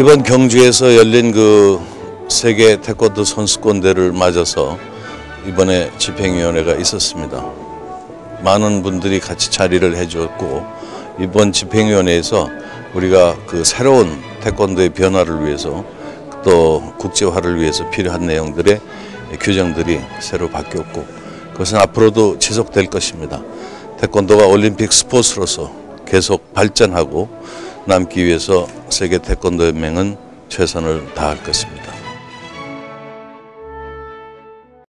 이번 경주에서 열린 그 세계 태권도 선수권대회를 맞아서 이번에 집행위원회가 있었습니다. 많은 분들이 같이 자리를 해주었고, 이번 집행위원회에서 우리가 그 새로운 태권도의 변화를 위해서 또 국제화를 위해서 필요한 내용들의 규정들이 새로 바뀌었고, 그것은 앞으로도 지속될 것입니다. 태권도가 올림픽 스포츠로서 계속 발전하고 남기 위해서 세계 태권도 연맹은 최선을 다할 것입니다.